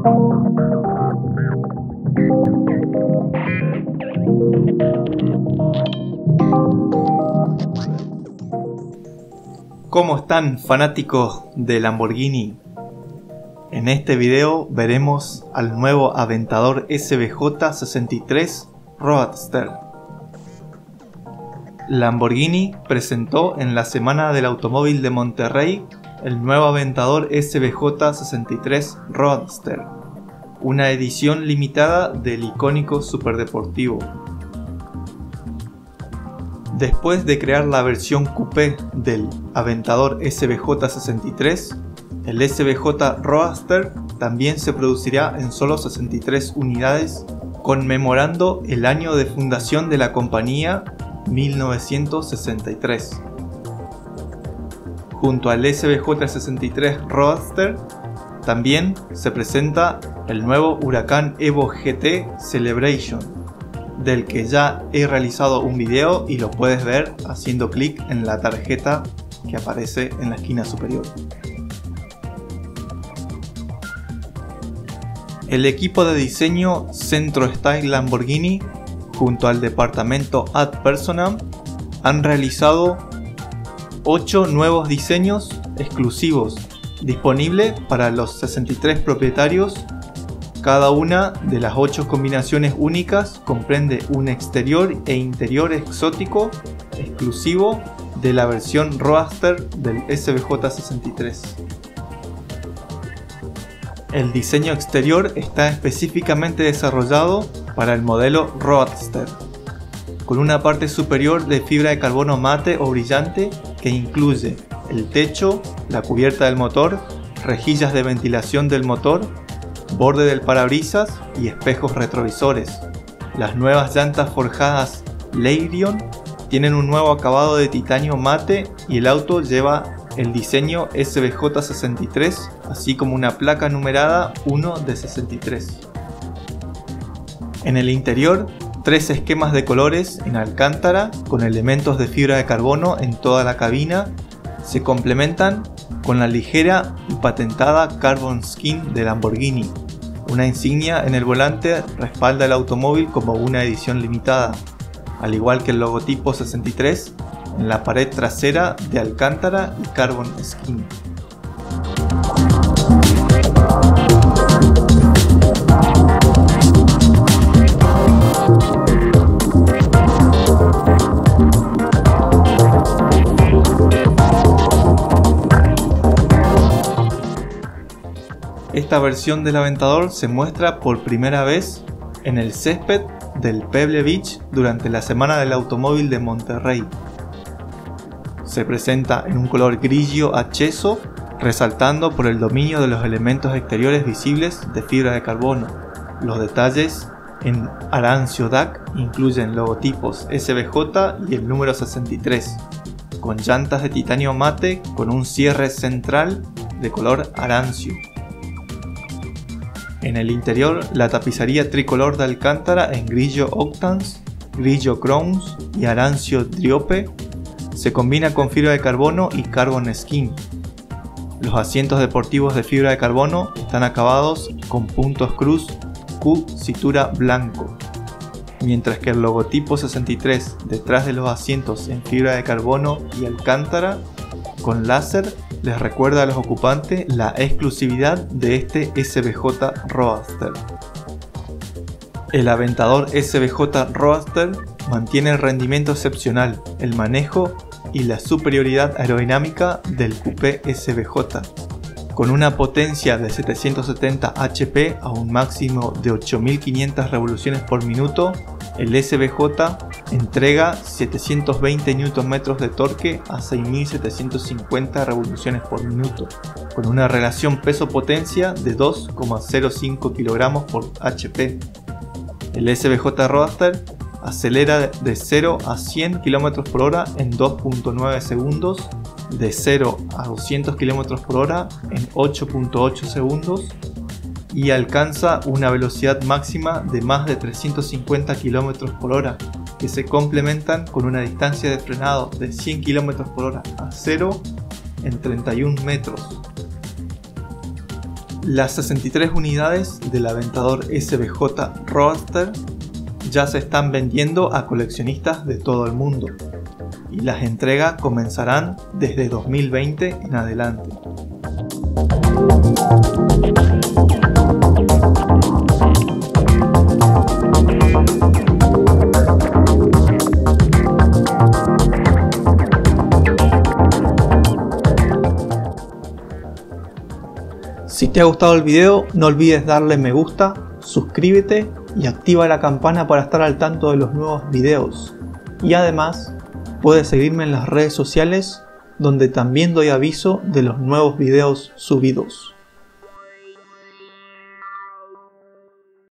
¿Cómo están, fanáticos de Lamborghini? En este video veremos al nuevo Aventador SVJ63 Roadster. Lamborghini presentó en la Semana del Automóvil de Monterrey el nuevo Aventador SVJ63 Roadster, una edición limitada del icónico superdeportivo. Después de crear la versión coupé del Aventador SVJ63, el SVJ Roadster también se producirá en solo 63 unidades, conmemorando el año de fundación de la compañía, 1963. Junto al SVJ63 Roadster, también se presenta el nuevo Huracán Evo GT Celebration, del que ya he realizado un video y lo puedes ver haciendo clic en la tarjeta que aparece en la esquina superior. El equipo de diseño Centro Style Lamborghini junto al departamento Ad Personam han realizado 8 nuevos diseños exclusivos disponibles para los 63 propietarios. Cada una de las 8 combinaciones únicas comprende un exterior e interior exótico exclusivo de la versión Roadster del SVJ63. El diseño exterior está específicamente desarrollado para el modelo Roadster, con una parte superior de fibra de carbono mate o brillante que incluye el techo, la cubierta del motor, rejillas de ventilación del motor, borde del parabrisas y espejos retrovisores. Las nuevas llantas forjadas Larion tienen un nuevo acabado de titanio mate y el auto lleva el diseño SVJ63, así como una placa numerada 1 de 63. En el interior, 3 esquemas de colores en alcántara con elementos de fibra de carbono en toda la cabina se complementan con la ligera y patentada Carbon Skin de Lamborghini. Una insignia en el volante respalda el automóvil como una edición limitada, al igual que el logotipo 63 en la pared trasera de alcántara y Carbon Skin. Esta versión del Aventador se muestra por primera vez en el césped del Pebble Beach durante la Semana del Automóvil de Monterrey. Se presenta en un color grillo acceso, resaltando por el dominio de los elementos exteriores visibles de fibra de carbono. Los detalles en arancio DAC incluyen logotipos SVJ y el número 63, con llantas de titanio mate con un cierre central de color arancio. En el interior, la tapicería tricolor de alcántara en grillo octans, grillo crowns y arancio driope se combina con fibra de carbono y carbon skin. Los asientos deportivos de fibra de carbono están acabados con puntos cruz Q cintura blanco, mientras que el logotipo 63 detrás de los asientos en fibra de carbono y alcántara con láser les recuerda a los ocupantes la exclusividad de este SVJ Roadster. El Aventador SVJ Roadster mantiene el rendimiento excepcional, el manejo y la superioridad aerodinámica del coupé SVJ. Con una potencia de 770 HP a un máximo de 8500 revoluciones por minuto, el SVJ entrega 720 Nm de torque a 6750 revoluciones por minuto, con una relación peso-potencia de 2,05 kg por HP. El SVJ Roadster acelera de 0 a 100 km por hora en 2.9 segundos, de 0 a 200 km por hora en 8.8 segundos y alcanza una velocidad máxima de más de 350 km por hora, que se complementan con una distancia de frenado de 100 km por hora a 0 en 31 metros. Las 63 unidades del Aventador SVJ Roadster ya se están vendiendo a coleccionistas de todo el mundo y las entregas comenzarán desde 2020 en adelante. Si te ha gustado el video, no olvides darle me gusta, suscríbete y activa la campana para estar al tanto de los nuevos videos. Y además, puedes seguirme en las redes sociales donde también doy aviso de los nuevos videos subidos.